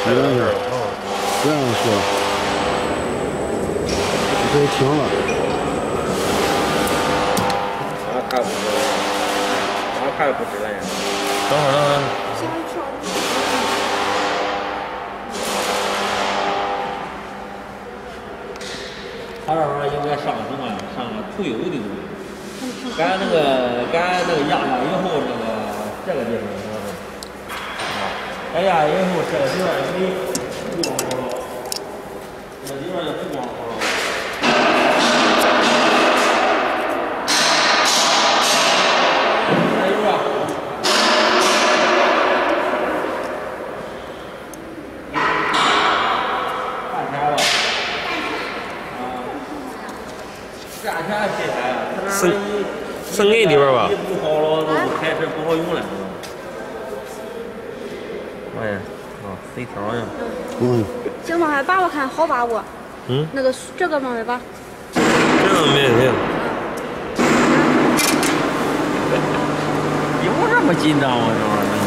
这样是，这样是，可以停了。 看不知道，我看不知道呀。 等会儿。 他这玩意应该上什么？上涂油的东西。干那个压下以后，这个地方压下以后，这个地方没不光好了，这地方也不光好了。加油啊！半天了。价钱谁开啊？ 省给里边吧。 不好了，都开始不好用了。哎呀，水条呀。 行吗？还把我看好把不？那个这个嘛没把。 这个没有。 有这么紧张吗？这玩意儿。